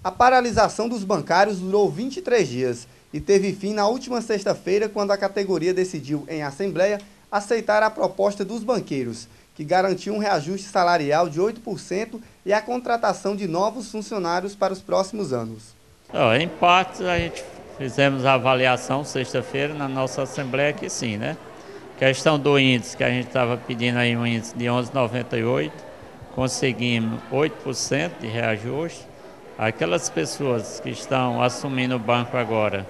A paralisação dos bancários durou 23 dias e teve fim na última sexta-feira, quando a categoria decidiu, em assembleia, aceitar a proposta dos banqueiros, que garantiu um reajuste salarial de 8% e a contratação de novos funcionários para os próximos anos. Em parte, a gente fizemos a avaliação sexta-feira na nossa assembleia que sim, né? Questão do índice, que a gente estava pedindo aí um índice de 11,98, conseguimos 8% de reajuste. Aquelas pessoas que estão assumindo o banco agora,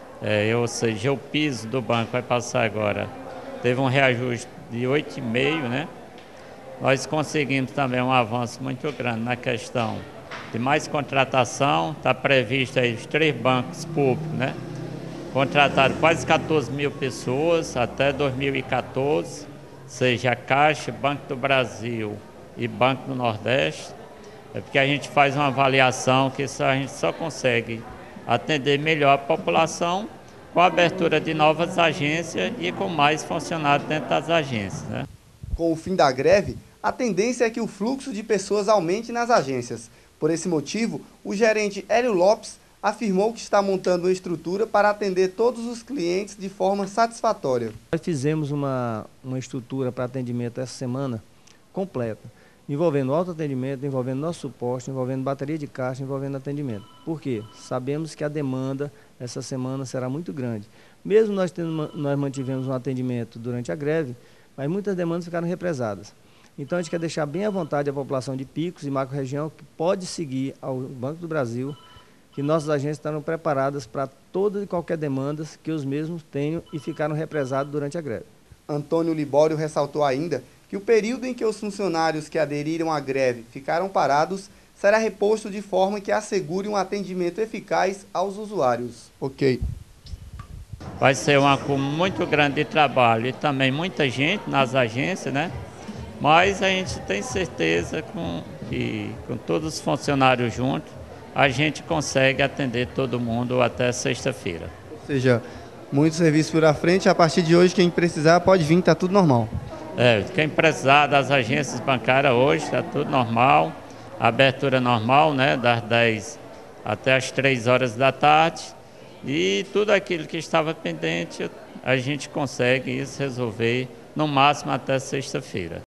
ou seja, o piso do banco vai passar agora, teve um reajuste de 8,5%, né? Nós conseguimos também um avanço muito grande na questão de mais contratação. Está previsto aí os 3 bancos públicos, né? Contrataram quase 14 mil pessoas até 2014, seja a Caixa, Banco do Brasil e Banco do Nordeste. É porque a gente faz uma avaliação que a gente só consegue atender melhor a população com a abertura de novas agências e com mais funcionários dentro das agências, né? Com o fim da greve, a tendência é que o fluxo de pessoas aumente nas agências. Por esse motivo, o gerente Hélio Lopes afirmou que está montando uma estrutura para atender todos os clientes de forma satisfatória. Nós fizemos uma estrutura para atendimento essa semana completa, envolvendo autoatendimento, envolvendo nosso suporte, envolvendo bateria de caixa, envolvendo atendimento. Por quê? Sabemos que a demanda essa semana será muito grande. Mesmo nós mantivemos um atendimento durante a greve, mas muitas demandas ficaram represadas. Então a gente quer deixar bem à vontade a população de Picos e macro-região que pode seguir ao Banco do Brasil, que nossas agências estarão preparadas para toda e qualquer demanda que os mesmos tenham e ficaram represados durante a greve. Antônio Libório ressaltou ainda que o período em que os funcionários que aderiram à greve ficaram parados será reposto de forma que assegure um atendimento eficaz aos usuários. Ok. Vai ser um acúmulo muito grande de trabalho e também muita gente nas agências, né? Mas a gente tem certeza que com todos os funcionários juntos, a gente consegue atender todo mundo até sexta-feira. Ou seja, muito serviço pela frente. A partir de hoje, quem precisar pode vir, está tudo normal. Quem precisar das agências bancárias hoje, está tudo normal. A abertura normal, né, das 10 até as 3 horas da tarde. E tudo aquilo que estava pendente, a gente consegue isso resolver no máximo até sexta-feira.